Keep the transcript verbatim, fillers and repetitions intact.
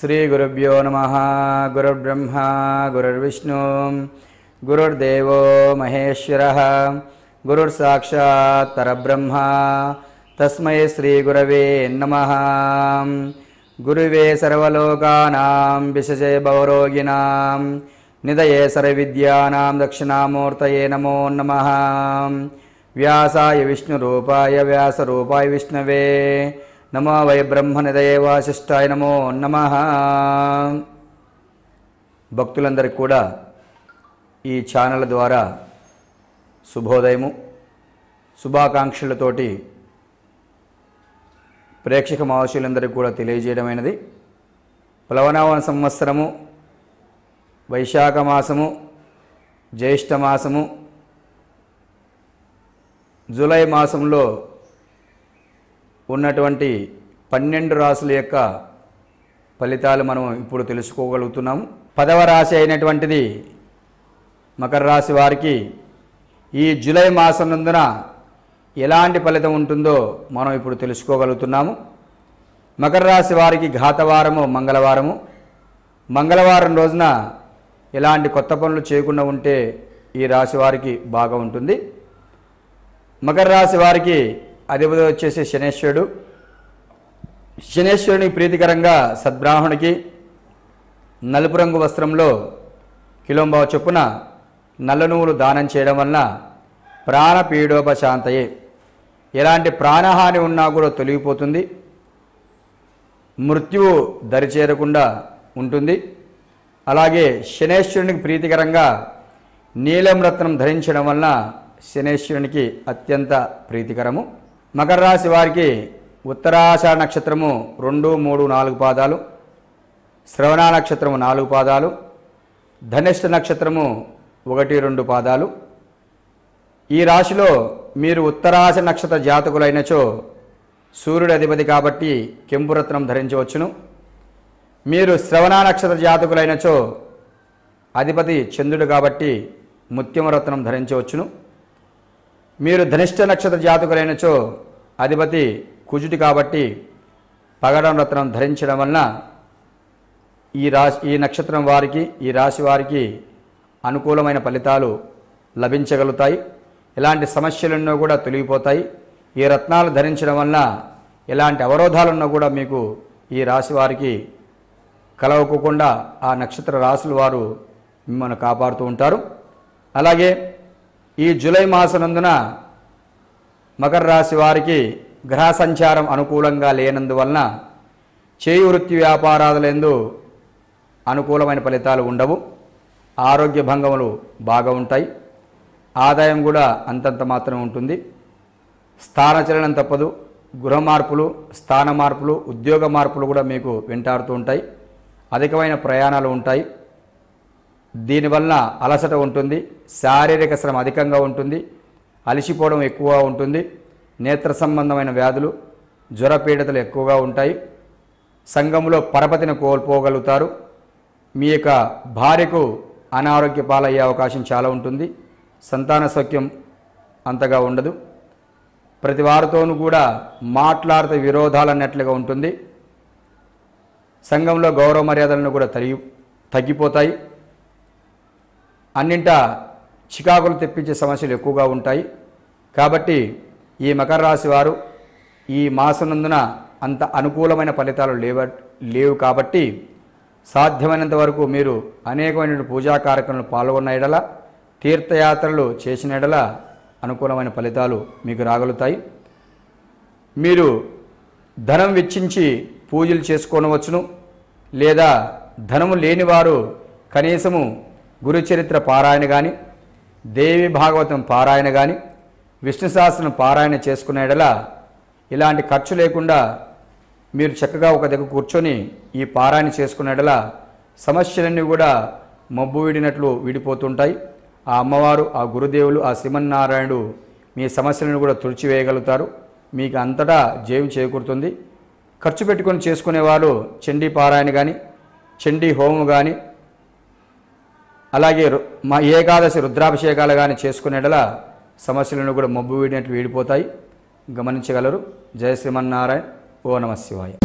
श्री गुरुभ्यो नमः। गुरुर्ब्रह्मा गुरुर्विष्णु गुरुर्देवो महेश्वरः गुरुर्साक्षात् परब्रह्म तस्मै श्री गुरवे नमः। गुरुवे सर्वलोकानां विशजे भवरोगिणां निधये सर्वविद्यानां दक्षिणामूर्तये नमो नमः। व्यासाय विष्णुरूपाय व्यासरूपाय विष्णवे नमो वै ब्रह्मनिधये वासिष्ठाय नमो नमः। భక్తులందరికీ కూడా ఈ ఛానల్ ద్వారా శుభోదయము శుభాకాంక్షలతోటి ప్రేక్షక మహాశయులందరికీ కూడా తెలియజేయడమైనది. ప్లవనామ సంవత్సరము వైశాఖ మాసము జ్యేష్ఠ మాసము జూలై మాసంలో ఉన్నటువంటి పన్నెండు రాశుల యొక్క ఫలితాలు మనం ఇప్పుడు తెలుసుకోగలుగుతున్నాము. పదవ రాశి అయినటువంటిది మకర రాశి వారికి ఈ జూలై మాసం నందున ఎలాంటి ఫలితం ఉంటుందో మనం ఇప్పుడు తెలుసుకోగలుగుతున్నాము. మకర రాశి వారికి ఘాతవారము మంగళవారము. మంగళవారం రోజున ఎలాంటి కొత్త పనులు చేయకుండా ఉంటే ఈ రాశి వారికి బాగా ఉంటుంది. మకర రాశి వారికి అధిపతి వచ్చేసి శనేశ్వరుడు. శనేశ్వరుని ప్రీతికరంగా సద్బ్రాహ్మణుడికి నలుపు రంగు వస్త్రంలో కిలోంబావ చొప్పున నల్ల నువ్వులు దానం చేయడం వలన ప్రాణపీడోపశాంతయే, ఎలాంటి ప్రాణహాని ఉన్నా కూడా తొలగిపోతుంది. మృత్యువు దరిచేరకుండా ఉంటుంది. అలాగే శనేశ్వరునికి ప్రీతికరంగా నీలం రత్నం ధరించడం వలన శనేశ్వరునికి అత్యంత ప్రీతికరము. మకర రాశి వారికి ఉత్తరాషాఢ నక్షత్రము రెండు మూడు నాలుగు పాదాలు, శ్రవణ నక్షత్రము నాలుగు పాదాలు, ధనిష్ఠ నక్షత్రము ఒకటి రెండు పాదాలు. ఈ రాశిలో మీరు ఉత్తరాష నక్షత్ర జాతకులైనచో సూర్యుడు అధిపతి కాబట్టి కెంపు రత్నం ధరించవచ్చును. మీరు శ్రవణ నక్షత్ర జాతకులైనచో అధిపతి చంద్రుడు కాబట్టి ముత్యమ రత్నం ధరించవచ్చును. మీరు ధనిష్ఠ నక్షత్ర జాతకులైనచో అధిపతి కుజుడి కాబట్టి పగడం రత్నం ధరించడం వలన ఈ రాశి ఈ నక్షత్రం వారికి ఈ రాశి వారికి అనుకూలమైన ఫలితాలు లభించగలుగుతాయి. ఎలాంటి సమస్యలున్నా కూడా తొలగిపోతాయి. ఈ రత్నాలు ధరించడం వలన ఎలాంటి అవరోధాలున్నా కూడా మీకు ఈ రాశి వారికి కలవకోకుండా ఆ నక్షత్ర రాశుల వారు మిమ్మల్ని కాపాడుతూ ఉంటారు. అలాగే ఈ జూలై మాసనందున మకర రాశి వారికి గ్రహ సంచారం అనుకూలంగా లేనందువలన చేయి వృత్తి వ్యాపారాలందు అనుకూలమైన ఫలితాలు ఉండవు. ఆరోగ్య భంగములు బాగా ఉంటాయి. ఆదాయం కూడా అంతంత మాత్రం ఉంటుంది. స్థానచలనం తప్పదు. గృహ మార్పులు, స్థాన మార్పులు, ఉద్యోగ మార్పులు కూడా మీకు వెంటాడుతూ ఉంటాయి. అధికమైన ప్రయాణాలు ఉంటాయి. దీనివల్ల అలసట ఉంటుంది. శారీరక శ్రమ అధికంగా ఉంటుంది. అలసిపోవడం ఎక్కువగా ఉంటుంది. నేత్ర సంబంధమైన వ్యాధులు, జ్వరపీడితలు ఎక్కువగా ఉంటాయి. సంఘంలో పరపతిని కోల్పోగలుగుతారు. మీ యొక్క భార్యకు అనారోగ్య పాలయ్యే అవకాశం చాలా ఉంటుంది. సంతాన సౌఖ్యం అంతగా ఉండదు. ప్రతి వారితోనూ కూడా మాట్లాడితే విరోధాలు అన్నట్లుగా ఉంటుంది. సంఘంలో గౌరవ మర్యాదలను కూడా తరిగి తగ్గిపోతాయి. అన్నింటా చికాకులు తెప్పించే సమస్యలు ఎక్కువగా ఉంటాయి. కాబట్టి ఈ మకర రాశి వారు ఈ మాసనందున అంత అనుకూలమైన ఫలితాలు లేవ లేవు కాబట్టి సాధ్యమైనంత వరకు మీరు అనేకమైన పూజా కార్యక్రమాలు పాల్గొన్న ఎడల, తీర్థయాత్రలు చేసిన ఎడల అనుకూలమైన ఫలితాలు మీకు రాగలుగుతాయి. మీరు ధనం వెచ్చించి పూజలు చేసుకోనవచ్చును. లేదా ధనము లేనివారు కనీసము గురుచరిత్ర పారాయణ కానీ, దేవి భాగవతం పారాయణ కానీ, విష్ణు సహస్రం పారాయణ చేసుకునే ఎడల ఇలాంటి ఖర్చు లేకుండా మీరు చక్కగా ఒక దగ్గర కూర్చొని ఈ పారాయణ చేసుకునే ఎడల సమస్యలన్నీ కూడా మబ్బు వీడినట్లు వీడిపోతుంటాయి. ఆ అమ్మవారు, ఆ గురుదేవులు, ఆ శ్రీమన్నారాయణుడు మీ సమస్యలను కూడా తుడిచివేయగలుగుతారు. మీకు అంతటా జయం చేకూరుతుంది. ఖర్చు పెట్టుకొని చేసుకునేవారు చండీ పారాయణ కానీ, చండీ హోమం కానీ, అలాగే మా ఏకాదశి రుద్రాభిషేకాలు కానీ చేసుకునేటలా సమస్యలను కూడా మబ్బు వీడినట్లు వీడిపోతాయి. గమనించగలరు. జయ శ్రీమన్నారాయణ. ఓ నమః శివాయ.